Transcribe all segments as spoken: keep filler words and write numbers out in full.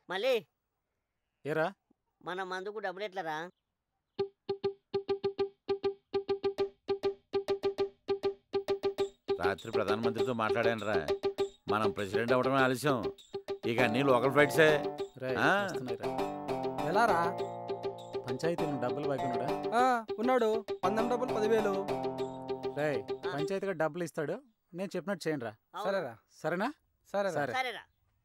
మళ్ళీ ఏరా మన మందుకు డబ్బులు ఎట్లరా? రాత్రి ప్రధానమంత్రితో మాట్లాడాను రా. మనం ప్రెసిడెంట్ అవడమే ఆలస్యం, ఇక అన్ని లోకల్ ఫ్లైట్సే. ఎలా రా? పంచాయతీలో డబ్బులు బాగున్నాడా? ఉన్నాడు. పందెం డబ్బులు పదివేలు. రే పంచాయతీగా డబ్బులు ఇస్తాడు, నేను చెప్పినట్టు చేయండి రా. సరేరా. సరేనా? సరే సరే సరేరా.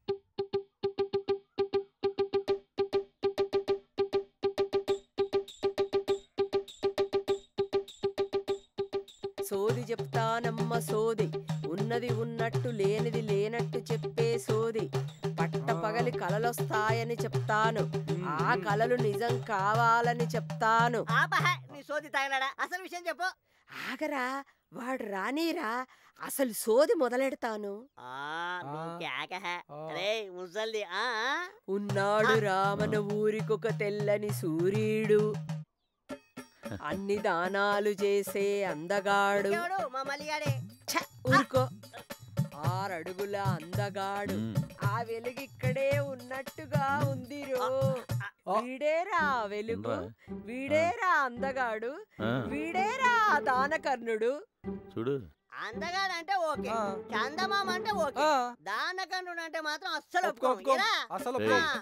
సోది చెప్తానమ్మ సోది, ఉన్నది ఉన్నట్టు లేనిది లేనట్టు చెప్పే సోది. పట్ట పగలి కలలొస్తాయని చెప్తాను, ఆ కలలు నిజం కావాలని చెప్తాను. నీ సోది తగలడా? అసలు విషయం చెప్పు. ఆగరా, వాడు రానీరా, అసలు సోది మొదలెడతాను. ఉన్నాడు రామన ఊరికొక తెల్లని సూర్యుడు, అన్ని దానాలు చేసే అందగాడు. ఊరుకో, ఆరడుగుల అందగాడు, ఆ వెలుగిక్కడే ఉన్నట్టుగా ఉందిరో. వీడేరా వెలుగు, వీడేరా అందగాడు, వీడేరా దానకర్ణుడు. చూడు, అందగాడు అంటే ఓకే, చందమామ అంటే ఓకే, దానకర్ణుడు అంటే మాత్రం అస్సలు అసలు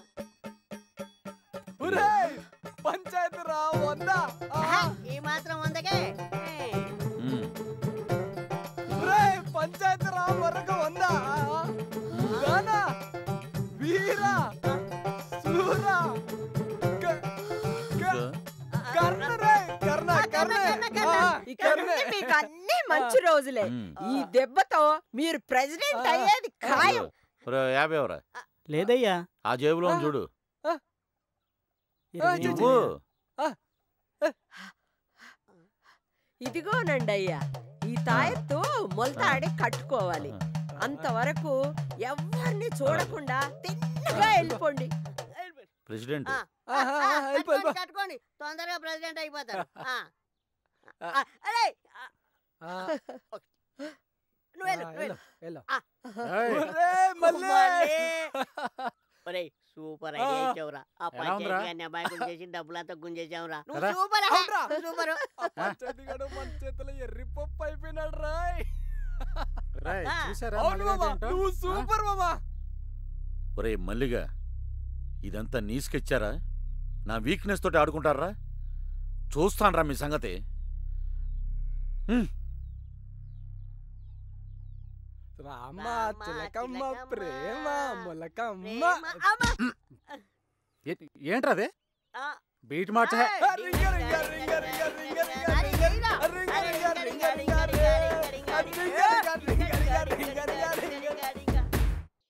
పంచాయతీ రా వందా. ఈ మాత్రం వందకే పంచాయతీ రా వరకు వందా. వీరా సూరా మీకు అన్ని మంచి రోజులే. ఈ దెబ్బతో మీరు ప్రెసిడెంట్ అయ్యేది ఖాయం. యాభై ఎవరా? లేదయ్యా, ఆ జేబులో చూడు. ఇదిగోనండి అయ్యా, ఈ తాయెత్తు మొలతాడి కట్టుకోవాలి. అంతవరకు ఎవరిని చూడకుండా తిన్నగా వెళ్ళిపోండి. ప్రెసిడెంట్ కట్టుకోండి, తొందరగా ప్రెసిడెంట్ అయిపోతారు. సూపర్ ఐడియా ఇచ్చావురా. ఆ పంచాయతీ అన్ని అబ్బాయి చేసి డబ్బులంతా గుంజేసావురా. Super super. చేతులు ఎర్రి పప్పు అయిపోయినాడు రాయ్. నువ్వు సూపర్ మామా. ఒరే మల్లిగా, ఇదంతా నీ స్కెచ్చారా? నా వీక్నెస్ తోటి ఆడుకుంటారా? చూస్తానరా మీ సంగతి. రామ చిలకమ్మ ప్రేమ మొలకమ్మ. ఏంట్రా అదే బీట్ మార్చ?